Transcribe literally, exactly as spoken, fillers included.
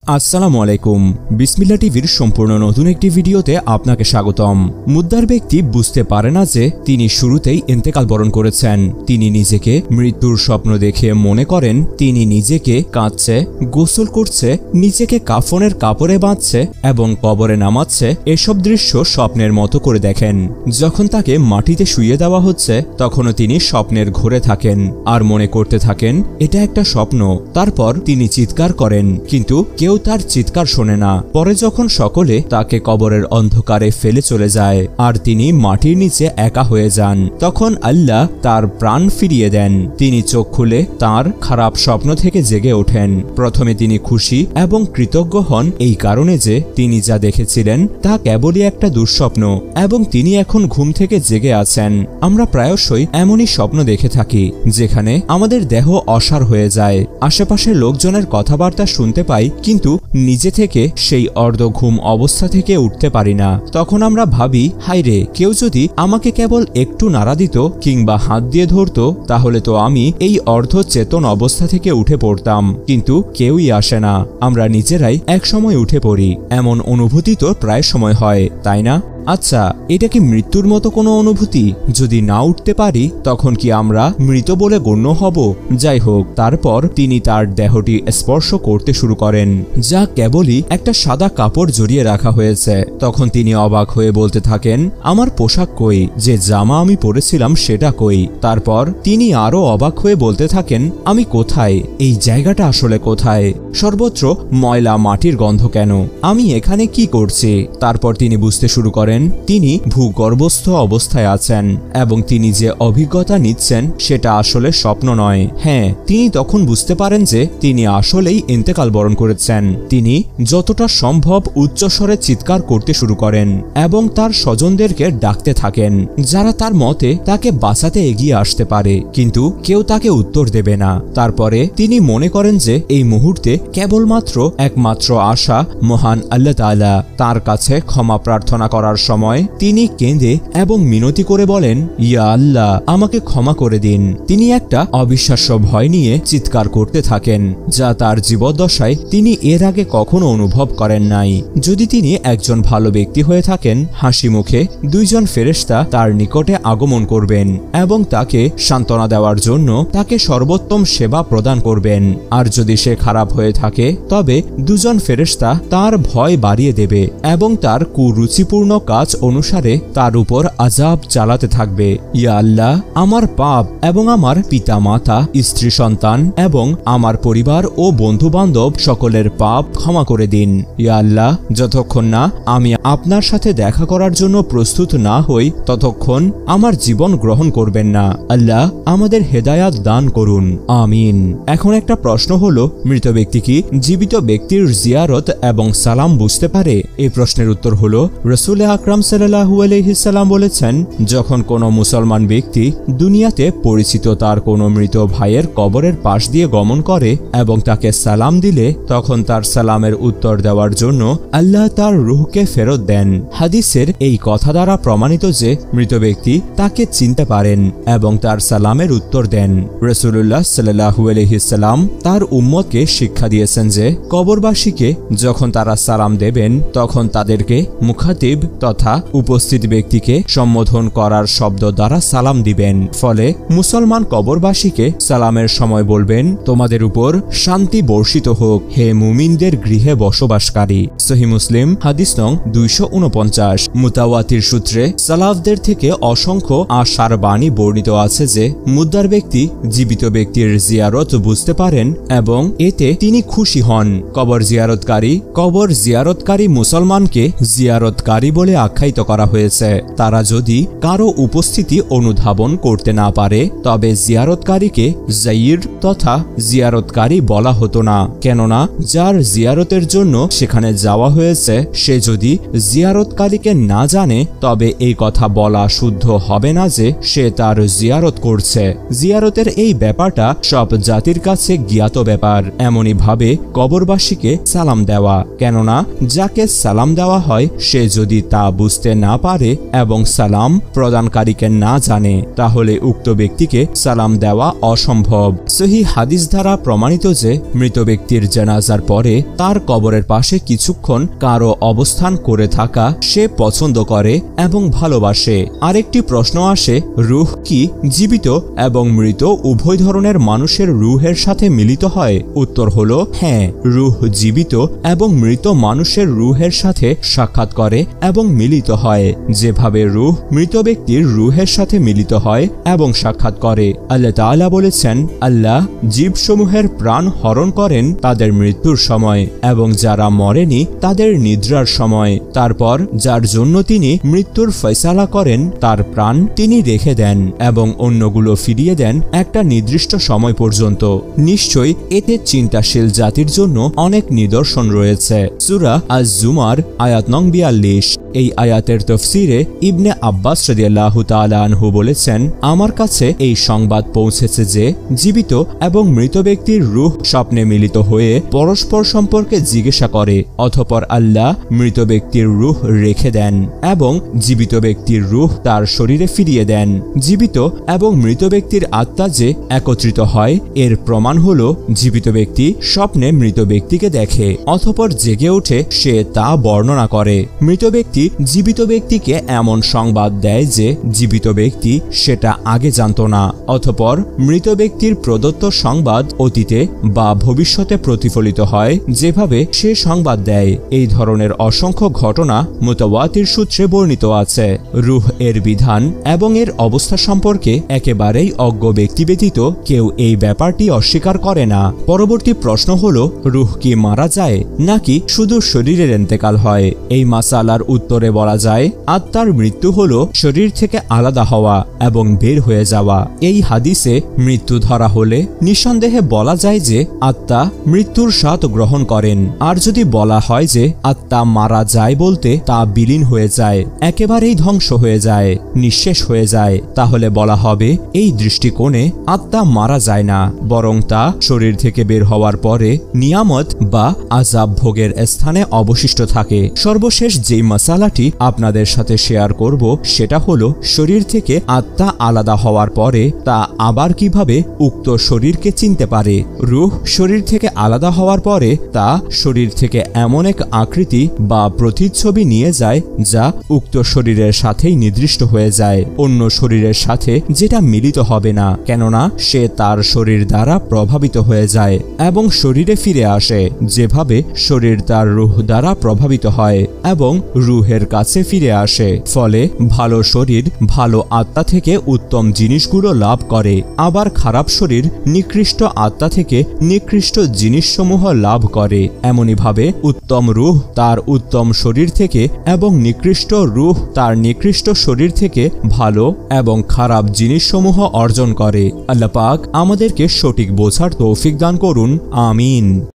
আসসালামু আলাইকুম। বিসমিল্লাহ টিভির সম্পূর্ণ নতুন একটি ভিডিওতে আপনাকে স্বাগতম। মুদ্দার ব্যক্তি বুঝতে পারে না যে তিনি শুরুতেই ইন্তেকাল বরণ করেছেন। তিনি নিজেকে মৃত্যুর স্বপ্ন দেখে মনে করেন তিনি নিজেকে কাঁদছে, গোসল করছে, নিজেকে কাফনের কাপড়ে বাঁধছে এবং কবরে নামাচ্ছে। এসব দৃশ্য স্বপ্নের মতো করে দেখেন। যখন তাকে মাটিতে শুইয়ে দেওয়া হচ্ছে তখনও তিনি স্বপ্নের ঘোরে থাকেন আর মনে করতে থাকেন এটা একটা স্বপ্ন। তারপর তিনি চিৎকার করেন, কিন্তু কেউ তার চিৎকার শোনে না। পরে যখন সকলে তাকে কবরের অন্ধকারে ফেলে চলে যায় আর তিনি মাটির নিচে একা হয়ে যান, তখন আল্লাহ তার প্রাণ ফিরিয়ে দেন। তিনি চোখ খুলে তার খারাপ স্বপ্ন থেকে জেগে ওঠেন। প্রথমে তিনি খুশি এবং কৃতজ্ঞ হন এই কারণে যে তিনি যা দেখেছিলেন তা কেবলই একটা দুঃস্বপ্ন এবং তিনি এখন ঘুম থেকে জেগে আছেন। আমরা প্রায়শই এমনই স্বপ্ন দেখে থাকি যেখানে আমাদের দেহ অসাড় হয়ে যায়, আশেপাশের লোকজনের কথাবার্তা শুনতে পাই, কিন্তু নিজে থেকে সেই অর্ধ ঘুম অবস্থা থেকে উঠতে পারি না। তখন আমরা ভাবি, হায়রে, কেউ যদি আমাকে কেবল একটু নাড়া দিত কিংবা হাত দিয়ে ধরত তাহলে তো আমি এই অর্ধ চেতন অবস্থা থেকে উঠে পড়তাম, কিন্তু কেউই আসে না। আমরা নিজেরাই এক সময় উঠে পড়ি। এমন অনুভূতি তো প্রায় সময় হয়, তাই না? আচ্ছা, এটা কি মৃত্যুর মতো কোনো অনুভূতি? যদি না উঠতে পারি তখন কি আমরা মৃত বলে গণ্য হব? যাই হোক, তারপর তিনি তার দেহটি স্পর্শ করতে শুরু করেন, যা কেবলই একটা সাদা কাপড় জড়িয়ে রাখা হয়েছে। তখন তিনি অবাক হয়ে বলতে থাকেন, আমার পোশাক কই? যে জামা আমি পরেছিলাম সেটা কই? তারপর তিনি আরো অবাক হয়ে বলতে থাকেন, আমি কোথায়? এই জায়গাটা আসলে কোথায়? সর্বত্র ময়লা মাটির গন্ধ কেন? আমি এখানে কি করছি? তারপর তিনি বুঝতে শুরু করেন তিনি ভূগর্ভস্থ অবস্থায় আছেন এবং তিনি যে অভিজ্ঞতা নিচ্ছেন সেটা আসলে স্বপ্ন নয়। হ্যাঁ, তিনি তখন বুঝতে পারেন যে তিনি আসলেই ইন্তেকাল বরণ করেছেন। তিনি যতটা সম্ভব উচ্চস্বরে চিৎকার করতে শুরু করেন এবং তার স্বজনদেরকে ডাকতে থাকেন, যারা তার মতে তাকে বাঁচাতে এগিয়ে আসতে পারে, কিন্তু কেউ তাকে উত্তর দেবে না। তারপরে তিনি মনে করেন যে এই মুহূর্তে কেবলমাত্র একমাত্র আশা মহান আল্লাহ তাআলা। তার কাছে ক্ষমা প্রার্থনা করার সময় তিনি কেঁদে এবং মিনতি করে বলেন, ইয়া আল্লাহ, আমাকে ক্ষমা করে দিন। তিনি একটা অবিশ্বাস্য ভয় নিয়ে চিৎকার করতে থাকেন, যা তার জীবদ্দশায় তিনি এর আগে কখনো অনুভব করেন নাই। যদি তিনি একজন ভালো ব্যক্তি হয়ে থাকেন, হাসি মুখে দুইজন ফেরেশতা তার নিকটে আগমন করবেন এবং তাকে সান্ত্বনা দেওয়ার জন্য তাকে সর্বোত্তম সেবা প্রদান করবেন। আর যদি সে খারাপ হয়ে থাকে তবে দুজন ফেরেশতা তার ভয় বাড়িয়ে দেবে এবং তার কুরুচিপূর্ণ কাজ অনুসারে তার উপর আযাব চালাতে থাকবে। ইয়া আল্লাহ, আমার পাপ এবং আমার পিতা মাতা, স্ত্রী সন্তান এবং আমার পরিবার ও বন্ধু বান্ধব সকলের পাপ ক্ষমা করে দিন। ইয়া আল্লাহ, যতক্ষণ না আমি আপনার সাথে দেখা করার জন্য প্রস্তুত না হই ততক্ষণ আমার জীবন গ্রহণ করবেন না। আল্লাহ আমাদের হেদায়াত দান করুন, আমিন। এখন একটা প্রশ্ন হলো, মৃত ব্যক্তি কি জীবিত ব্যক্তির জিয়ারত এবং সালাম বুঝতে পারে? এই প্রশ্নের উত্তর হলো, রাসূল আকরাম সাল্লাল্লাহু আলাইহি সাল্লাম বলেছেন, যখন কোনো মুসলমান ব্যক্তি দুনিয়াতে পরিচিত তার কোনো মৃত ভাইয়ের কবরের পাশ দিয়ে গমন করে এবং তাকে সালাম দিলে তখন তার সালামের উত্তর দেওয়ার জন্য আল্লাহ তার রূহকে ফেরত দেন। হাদিসের এই কথা দ্বারা প্রমাণিত যে মৃত ব্যক্তি তাকে চিনতে পারেন এবং তার সালামের উত্তর দেন। রাসূলুল্লাহ সাল্লাল্লাহু আলাইহি সাল্লাম তার উম্মতকে শিক্ষা দিয়েছেন যে কবরবাসীকে যখন তারা সালাম দেবেন তখন তাদেরকে মুখাতিব তথা উপস্থিত ব্যক্তিকে সম্বোধন করার শব্দ দ্বারা সালাম দিবেন। ফলে মুসলমান কবরবাসীকে সালামের সময় বলবেন, তোমাদের উপর শান্তি বর্ষিত হোক হে মুমিনদের গৃহে বসবাসকারী। সহিহ মুসলিম হাদিস নং দুইশো উনপঞ্চাশ। মুতাওয়াতির সূত্রে সালাফদের থেকে অসংখ্য আশার বাণী বর্ণিত আছে যে মুদ্দার ব্যক্তি জীবিত ব্যক্তির জিয়ারত বুঝতে পারেন এবং এতে তিনি খুশি হন। কবর জিয়ারতকারী কবর জিয়ারতকারী মুসলমানকে জিয়ারতকারী বলে আখ্যায়িত করা হয়েছে। তারা যদি কারো উপস্থিতি অনুধাবন করতে না পারে তবে জিয়ারতকারীকে জাইর তথা জিয়ারতকারী বলা হতো না, কেননা যার জিয়ারতের জন্য সেখানে যাওয়া হয়েছে সে যদি জিয়ারতকারীকে না জানে তবে এই কথা বলা শুদ্ধ হবে না যে সে তার জিয়ারত করছে। জিয়ারতের এই ব্যাপারটা সব জাতির কাছে জ্ঞাত ব্যাপার। এমনই ভাবে কবরবাসীকে সালাম দেওয়া, কেননা যাকে সালাম দেওয়া হয় সে যদি তা তা বুঝতে না পারে এবং সালাম প্রদানকারীকে না জানে তাহলে উক্ত ব্যক্তিকে সালাম দেওয়া অসম্ভব। সহি হাদিস দ্বারা প্রমাণিত যে মৃত ব্যক্তির জানাজার পরে তার কবরের পাশে কিছুক্ষণ কারো অবস্থান করে থাকা সে পছন্দ করে এবং ভালোবাসে। আরেকটি প্রশ্ন আসে, রূহ কি জীবিত এবং মৃত উভয় ধরনের মানুষের রূহের সাথে মিলিত হয়? উত্তর হলো হ্যাঁ, রূহ জীবিত এবং মৃত মানুষের রূহের সাথে সাক্ষাৎ করে এবং মিলিত হয়, যেভাবে রূহ মৃত ব্যক্তির রূহের সাথে মিলিত হয় এবং সাক্ষাৎ করে। আল্লাহ তাআলা বলেছেন, আল্লাহ জীবসমূহের প্রাণ হরণ করেন তাদের মৃত্যুর সময় এবং যারা মরেনি তাদের নিদ্রার সময়। তারপর যার জন্য তিনি মৃত্যুর ফয়সালা করেন তার প্রাণ তিনি রেখে দেন এবং অন্যগুলো ফিরিয়ে দেন একটা নির্দিষ্ট সময় পর্যন্ত। নিশ্চয়ই এতে চিন্তাশীল জাতির জন্য অনেক নিদর্শন রয়েছে। সূরা আজ-জুমার আয়াত নং বিয়াল্লিশ। এই আয়াতের তফসিরে ইবনে আব্বাস রাদিয়াল্লাহু তাআলা আনহু বলেছেন, আমার কাছে এই সংবাদ পৌঁছেছে যে জীবিত এবং মৃত ব্যক্তির রূহ স্বপ্নে মিলিত হয়ে পরস্পর সম্পর্কে জিজ্ঞাসা করে, অতঃপর আল্লাহ মৃত ব্যক্তির রূহ রেখে দেন এবং জীবিত ব্যক্তির রূহ তার শরীরে ফিরিয়ে দেন। জীবিত এবং মৃত ব্যক্তির আত্মা যে একত্রিত হয় এর প্রমাণ হল জীবিত ব্যক্তি স্বপ্নে মৃত ব্যক্তিকে দেখে, অতঃপর জেগে ওঠে সে তা বর্ণনা করে। মৃত ব্যক্তি জীবিত ব্যক্তিকে এমন সংবাদ দেয় যে জীবিত ব্যক্তি সেটা আগে জানত না, অতঃপর মৃত ব্যক্তির প্রদত্ত সংবাদ অতীতে বা ভবিষ্যতে প্রতিফলিত হয় যেভাবে সে সংবাদ দেয়। এই ধরনের অসংখ্য ঘটনা মুতাওয়াতির সূত্রে বর্ণিত আছে। রূহ এর বিধান এবং এর অবস্থা সম্পর্কে একেবারেই অজ্ঞ ব্যক্তি ব্যতীত কেউ এই ব্যাপারটি অস্বীকার করে না। পরবর্তী প্রশ্ন হল, রূহ কি মারা যায় নাকি শুধু শরীরের ইন্তেকাল হয়? এই মাসালার উত্তরে বলা যায়, আত্মার মৃত্যু হল শরীর থেকে আলাদা হওয়া এবং বের হয়ে যাওয়া। এই হাদিসে মৃত্যু ধরা হলে নিঃসন্দেহে বলা যায় যে আত্মা মৃত্যুর স্বাদ গ্রহণ করেন। আর যদি বলা হয় যে আত্মা মারা যায় বলতে তা বিলীন হয়ে যায়, একেবারেই ধ্বংস হয়ে যায়, নিঃশেষ হয়ে যায়, তাহলে বলা হবে এই দৃষ্টিকোণে আত্মা মারা যায় না, বরং তা শরীর থেকে বের হওয়ার পরে নিয়ামত বা আযাব ভোগের স্থানে অবশিষ্ট থাকে। সর্বশেষ যেই মাসালাটি আপনাদের সাথে শেয়ার করব সেটা হলো শরীর থেকে আত্মা আলাদা হওয়ার পরে তা আবার কিভাবে উক্ত শরীরকে চিনতে পারে। রূহ শরীর থেকে আলাদা হওয়ার পরে তা শরীর থেকে এমন এক আকৃতি বা প্রতিচ্ছবি নিয়ে যায় যা উক্ত শরীরের সাথেই নির্দিষ্ট হয়ে যায়, অন্য শরীরের সাথে যেটা মিলিত হবে না, কেননা সে তার শরীর দ্বারা প্রভাবিত হয়ে যায় এবং শরীরে ফিরে আসে যেভাবে শরীর তার রূহ দ্বারা প্রভাবিত হয় এবং রূহের কাছে ফিরে আসে। ফলে ভালো শরীর ভালো আত্মা থেকে উত্তম জিনিসগুলো লাভ করে, আবার খারাপ শরীর নিকৃষ্ট আত্মা থেকে নিকৃষ্ট জিনিসসমূহ লাভ করে। এমনিভাবে উত্তম রূহ তার উত্তম শরীর থেকে এবং নিকৃষ্ট রূহ তার নিকৃষ্ট শরীর থেকে ভালো এবং খারাপ জিনিসসমূহ অর্জন করে। আল্লাহ পাক আমাদেরকে সঠিক বোঝার তৌফিক দান করুন। আমিন।